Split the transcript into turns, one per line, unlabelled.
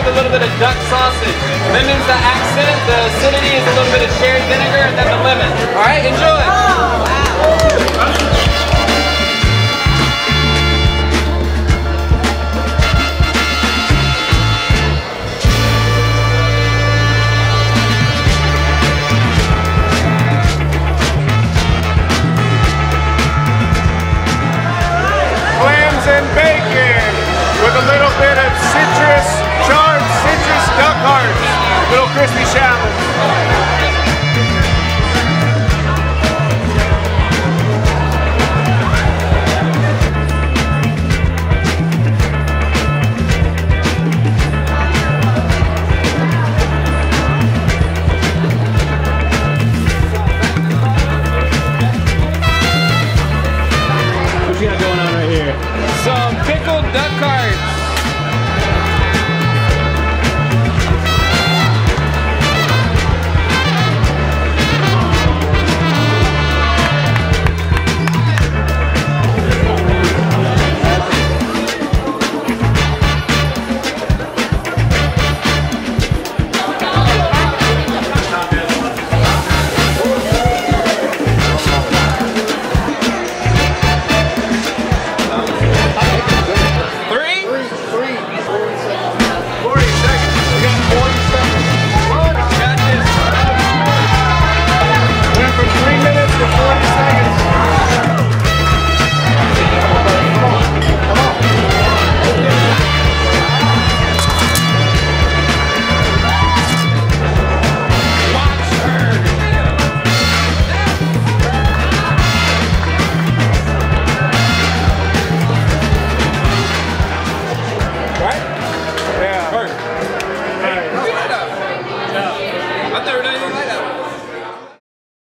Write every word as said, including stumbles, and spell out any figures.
a little bit of duck sausage. Lemon's the accent, the acidity is a little bit of sherry vinegar, and then the lemon. All right, enjoy.
Oh, wow.
And bacon with a little bit of citrus, charred citrus duck hearts, little crispy shallots. What you got going on right here?
Some pickled duck hearts.